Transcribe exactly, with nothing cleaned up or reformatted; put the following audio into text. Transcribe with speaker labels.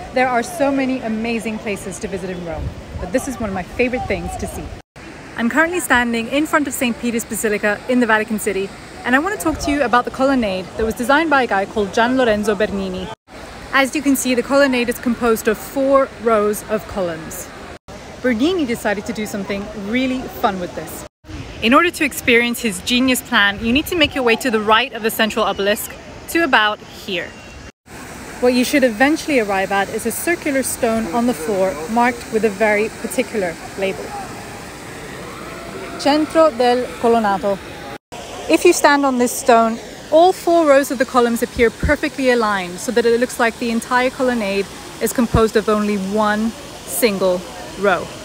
Speaker 1: There are so many amazing places to visit in Rome, but this is one of my favorite things to see. I'm currently standing in front of Saint Peter's Basilica in the Vatican City, and I want to talk to you about the colonnade that was designed by a guy called Gian Lorenzo Bernini. As you can see, the colonnade is composed of four rows of columns. Bernini decided to do something really fun with this. In order to experience his genius plan, you need to make your way to the right of the central obelisk to about here. What you should eventually arrive at is a circular stone on the floor marked with a very particular label. Centro del Colonnato. If you stand on this stone, all four rows of the columns appear perfectly aligned so that it looks like the entire colonnade is composed of only one single row.